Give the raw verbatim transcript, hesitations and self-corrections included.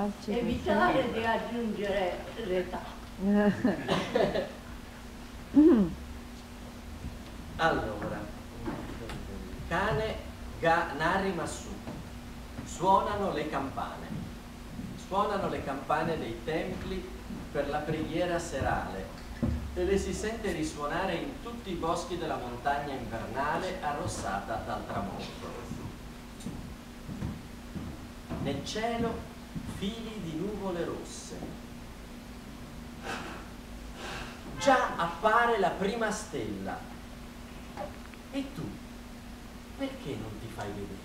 evitare di aggiungere l'età. Allora, cane, ga, nari, massù, suonano le campane, suonano le campane dei templi per la preghiera serale e le si sente risuonare in tutti i boschi della montagna invernale arrossata dal tramonto. Nel cielo fili di nuvole rosse. Già appare la prima stella. E tu, perché non ti fai vedere?